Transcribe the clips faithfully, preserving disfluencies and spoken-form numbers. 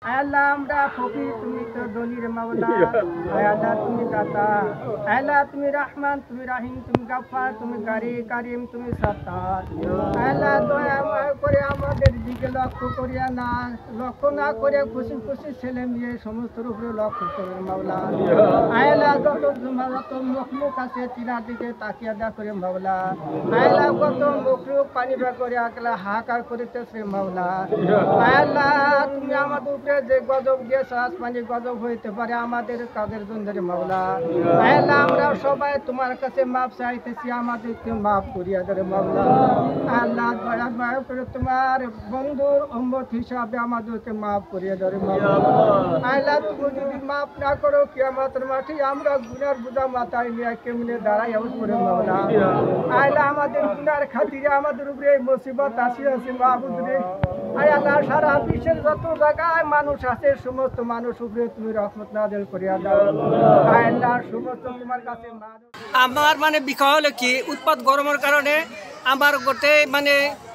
আল্লাহ আমরা ফকির, তুমি তো দলির মাওলা। আল্লাহ তুমি দাতা, আল্লাহ তুমি রহমান, তুমি রাহিম, তুমি গাফফার, তুমি গারি কারিম, তুমি সত্তার। আল্লাহ দয়া করে আমাদের দিকে লক্ষ্য করিয়া না, লক্ষ্য না করে খুশি খুশি ছেলে মেয়ে সমস্ত উপরে লক্ষ্য করে মাওলা। আল্লাহ যত যত মুখ আছে তিনার দিকে তাকিয়া দা করে মাওলা। আল্লাহ কত মুখরুখ পানি বের করে আকলা হাহাকার করিতেছে মাওলা। আল্লাহ তুমি আমাদের উপরে যে গজব দিয়েছ, আসমানি গজব হইতে পারে আমাদের কাজের জন্য মাওলা। আল্লাহ আমরা সবাই তোমার কাছে মাপ চাইতেছি, আমাদেরকে মাফ করিয়া ধরে মাওলা। আল্লাহ দয়া মায়া করে তোমার বন্ধুর উম্মত হিসাবে আমাদেরকে মাফ করিয়া ধরে মাওলা। আল্লাহ তুমি যদি মাফ না করো কিয়ামতের মাঠে আমরা গুনার বোঝা মাথায় নিয়ে কেমনে দাঁড়াই করে মাওলা। আল্লাহ আমাদের গুনার খাতিরে আমাদের উপরে এই মুসিবত আসিয়াছে মাহবুব রে। আল্লাহ সারা বিশ্বের যত জায়গায় মানুষ আছে সমস্ত মানুষ উপরে তুমি রহমত নাযিল করিয়া দাও। আল্লাহ সমস্ত তোমার কাছে আমার মানে বিষয় হলো কি, উৎপাত গরমের কারণে আমার গোটেই মানে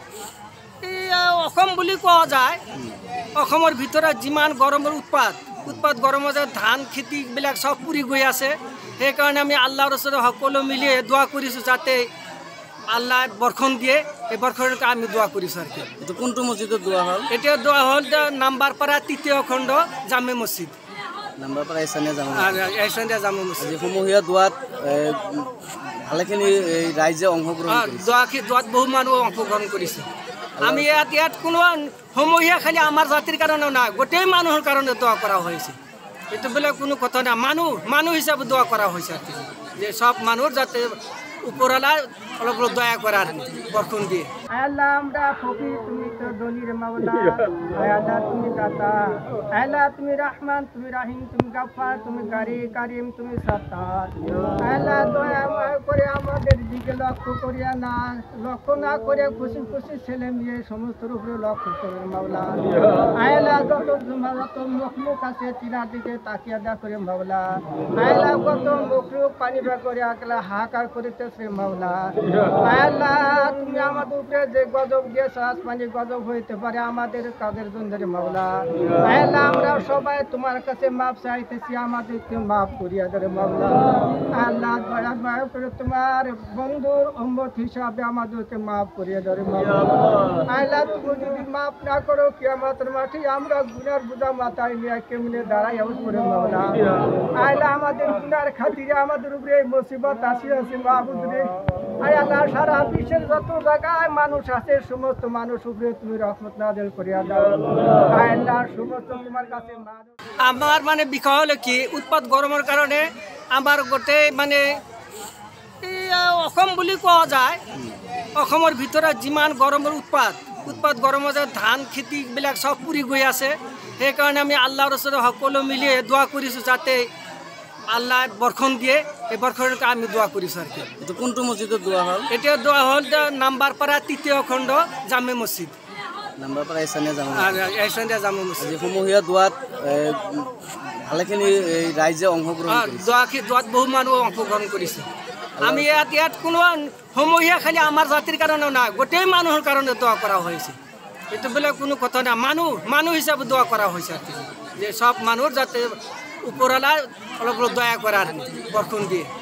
অসম বুলি কোৱা যায়। অসমৰ ভিতৰত যিমান গৰমৰ উৎপাত উৎপাত গৰমৰ যে ধান খেতিবিলাক চব পুৰি গৈ আছে। সেইকাৰণে আমি আল্লাহৰ ওচৰত সকলো মিলি দোৱা কৰিছোঁ যাতে আল্লাহ বৰ্ষণ দিয়ে। এই বৰ্ষণৰ আমি দোৱা কৰিছোঁ আৰু কি। এইটো কোনটো মছজিদত দোৱা হ'ল? এতিয়া দোৱা হ'ল নাম্বাৰপাৰা তৃতীয় খণ্ড জামে মছজিদ, নাম্বাৰপাৰা এছানীয়া জামে এছানীয়া জামে মছজিদ। সমূহীয়া দোৱাত ভালেখিনি ৰাইজে অংশগ্ৰহণ কৰিছে। দোৱা দোৱাত বহু মানুহ অংশগ্ৰহণ কৰিছে। আমি ইয়াত ইয়াত কোনো সমূহীয়া খালি আমাৰ জাতিৰ কাৰণে নাই, গোটেই মানুহৰ কাৰণে দোৱা কৰা হৈছে। এইটো বোলে কোনো কথা নাই, মানুহ মানুহ হিচাপে দোৱা কৰা হৈছে আৰু কি, যে সব মানুহৰ যাতে উপৰৱালা অলপ অলপ দয়া করার বর্ষণ দিয়ে। আল্লাহ আমরা ফকির, তুমি তো দলির মাওলা। আল্লাহ তুমি দাতা, আল্লাহ তুমি রহমান, তুমি রাহিম, তুমি গাফফার, তুমি গারি কারিম, তুমি সত্তার। আল্লাহ দয়া করে আমাদের দিকে লক্ষ্য করিয়া না, লক্ষ্য না করে খুশি খুশি ছেলে মেয়ে সমস্ত উপরে লক্ষ্য করে মাওলা। আল্লাহ যত যত মুখ আছে তিনার দিকে তাকিয়া দা করে মাওলা। আল্লাহ কত মুখরুখ পানি বের করে আকলা হাহাকার করিতেছে মাওলা। আল্লাহ তুমি আমাদের উপরে যে গজব দিয়েছ, আসমানি গজব হইতে পারে আমাদের কাজের জন্য মাওলা। আল্লাহ আমরা সবাই তোমার কাছে মাপ চাইতেছি, আমাদেরকে মাফ করিয়া ধরে মাওলা। আল্লাহ দয়া মায়া করে তোমার বন্ধুর উম্মত হিসাবে আমাদেরকে মাফ করিয়া ধরে মাওলা। আল্লাহ তুমি যদি মাফ না করো কিয়ামতের মাঠে আমরা গুনার বোঝা মাথায় নিয়ে কেমনে দাঁড়াই করে মাওলা। আল্লাহ আমাদের গুনার খাতিরে আমাদের উপরে এই মুসিবত আসিয়াছে মাহবুব রে। আল্লাহ সারা বিশ্বের যত জায়গায় মানুষ আছে সমস্ত মানুষ উপরে তুমি রহমত নাযিল করিয়া দাও। আল্লাহ সমস্ত তোমার কাছে আমার মানে বিষয় হলো কি, উৎপাত গরমের কারণে আমার গোটেই মানে অসম বুলি কোৱা যায়। অসমৰ ভিতৰত যিমান গৰমৰ উৎপাত উৎপাত গৰমৰ যে ধান খেতিবিলাক চব পুৰি গৈ আছে। সেইকাৰণে আমি আল্লাহৰ ওচৰত সকলো মিলি দোৱা কৰিছোঁ যাতে আল্লাহ বৰ্ষণ দিয়ে। এই বৰ্ষণৰ আমি দোৱা কৰিছোঁ আৰু কি। এইটো কোনটো মছজিদত দোৱা হ'ল? এতিয়া দোৱা হ'ল নাম্বাৰপাৰা তৃতীয় খণ্ড জামে মছজিদ, নাম্বাৰপাৰা এছানীয়া জামে এছানীয়া জামে মছজিদ। সমূহীয়া দোৱাত ভালেখিনি ৰাইজে অংশগ্ৰহণ কৰিছে। দোৱা দোৱাত বহু মানুহ অংশগ্ৰহণ কৰিছে। আমি ইয়াত ইয়াত কোনো সমূহীয়া খালি আমাৰ জাতিৰ কাৰণে নাই, গোটেই মানুহৰ কাৰণে দোৱা কৰা হৈছে। এইটো বোলে কোনো কথা নাই, মানুহ মানুহ হিচাপে দোৱা কৰা হৈছে আৰু কি, যে সব মানুহৰ যাতে উপৰৱালা অলপ অলপ দয়া করার বর্ষণ দিয়ে।